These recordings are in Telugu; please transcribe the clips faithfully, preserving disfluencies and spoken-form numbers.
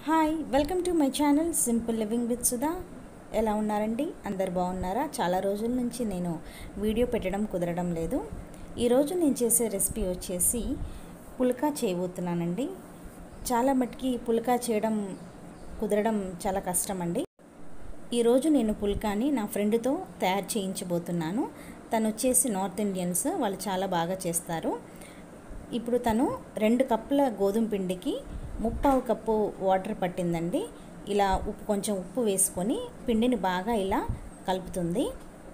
Hi welcome to my channel simple living with Sudha. ఎలా ఉన్నారండి? అందరు బాగున్నారా? చాలా రోజుల నుంచి నేను వీడియో పెట్టడం కుదరడం లేదు. ఈరోజు నేను చేసే రెసిపీ వచ్చేసి పుల్కా చేయబోతున్నానండి. చాలా మటుకి పుల్కా చేయడం కుదరడం చాలా కష్టం అండి. ఈరోజు నేను పుల్కాని నా ఫ్రెండ్తో తయారు చేయించబోతున్నాను. తను వచ్చేసి నార్త్ ఇండియన్స్, వాళ్ళు చాలా బాగా చేస్తారు. ఇప్పుడు తను రెండు కప్పుల గోధుమ పిండికి ముప్పావు కప్పు వాటర్ పట్టిందండి. ఇలా ఉప్పు కొంచెం ఉప్పు వేసుకొని పిండిని బాగా ఇలా కలుపుతుంది.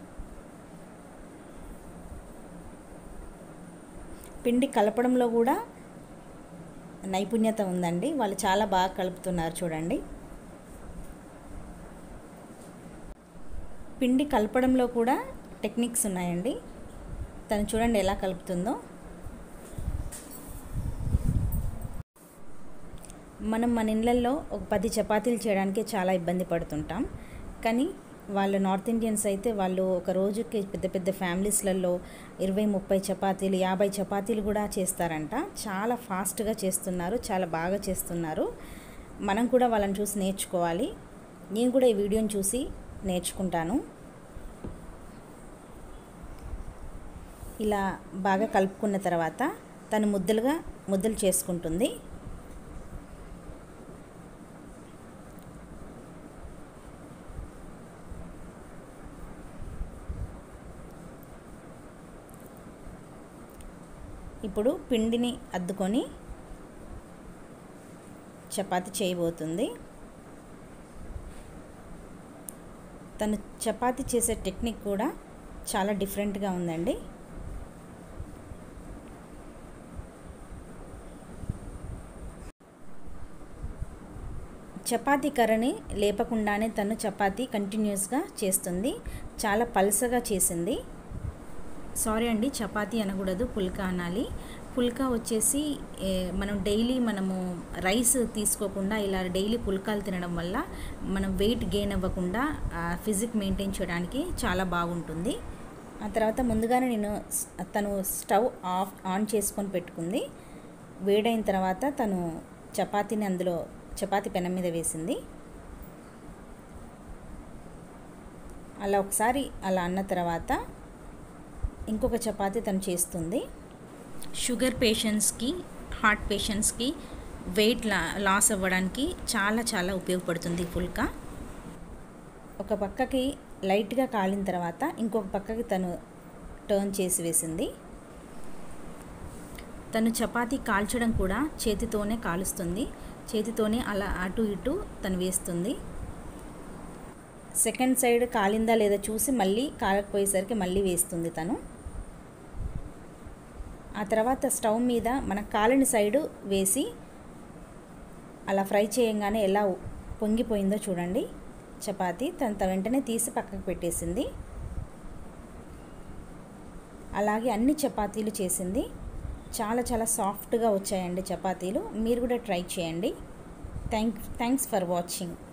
పిండి కలపడంలో కూడా నైపుణ్యత ఉందండి. వాళ్ళు చాలా బాగా కలుపుతున్నారు చూడండి. పిండి కలపడంలో కూడా టెక్నిక్స్ ఉన్నాయండి. తను చూడండి ఎలా కలుపుతుందో. మనం మన ఇళ్ళల్లో ఒక పది చపాతీలు చేయడానికి చాలా ఇబ్బంది పడుతుంటాం. కానీ వాళ్ళు నార్త్ ఇండియన్స్ అయితే వాళ్ళు ఒక రోజుకి పెద్ద పెద్ద ఫ్యామిలీస్లలో ఇరవై ముప్పై చపాతీలు యాభై చపాతీలు కూడా చేస్తారంట. చాలా ఫాస్ట్గా చేస్తున్నారు, చాలా బాగా చేస్తున్నారు. మనం కూడా వాళ్ళని చూసి నేర్చుకోవాలి. నేను కూడా ఈ వీడియోని చూసి నేర్చుకుంటాను. ఇలా బాగా కలుపుకున్న తర్వాత తను ముద్దలుగా ముద్దలు చేసుకుంటుంది. ఇప్పుడు పిండిని అద్దుకొని చపాతీ చేయబోతుంది. తను చపాతీ చేసే టెక్నిక్ కూడా చాలా డిఫరెంట్గా ఉందండి. చపాతీ కర్రని లేపకుండానే తను చపాతీ కంటిన్యూస్గా చేస్తుంది. చాలా పల్సగా చేసింది. సారీ అండి, చపాతీ అనకూడదు, పుల్కా అనాలి. పుల్కా వచ్చేసి మనం డైలీ మనము రైస్ తీసుకోకుండా ఇలా డైలీ పుల్కాలు తినడం వల్ల మనం వెయిట్ గెయిన్ అవ్వకుండా ఫిజిక్ మెయింటైన్ చేయడానికి చాలా బాగుంటుంది. ఆ తర్వాత ముందుగానే నేను తను స్టవ్ ఆఫ్ ఆన్ చేసుకొని పెట్టుకుంది. వేడైన తర్వాత తను చపాతీని అందులో చపాతీ పెనం మీద వేసింది. అలా ఒకసారి అలా అన్న తర్వాత ఇంకొక చపాతీ తను చేస్తుంది. షుగర్ పేషెంట్స్కి, హార్ట్ పేషెంట్స్కి వెయిట్ లా లాస్ అవ్వడానికి చాలా చాలా ఉపయోగపడుతుంది పుల్కా. ఒక పక్కకి లైట్గా కాలిన తర్వాత ఇంకొక పక్కకి తను టర్న్ చేసి వేసింది. తను చపాతీ కాల్చడం కూడా చేతితోనే కాలుస్తుంది. చేతితోనే అలా అటు ఇటు తను వేస్తుంది. సెకండ్ సైడ్ కాలిందా లేదా చూసి మళ్ళీ కాలకపోయేసరికి మళ్ళీ వేస్తుంది తను. ఆ తర్వాత స్టవ్ మీద మన కాలిన సైడు వేసి అలా ఫ్రై చేయంగానే ఎలా పొంగిపోయిందో చూడండి చపాతీ. తన వెంటనే తీసి పక్కకు పెట్టేసింది. అలాగే అన్ని చపాతీలు చేసింది. చాలా చాలా సాఫ్ట్గా వచ్చాయండి చపాతీలు. మీరు కూడా ట్రై చేయండి. Thank thanks for watching.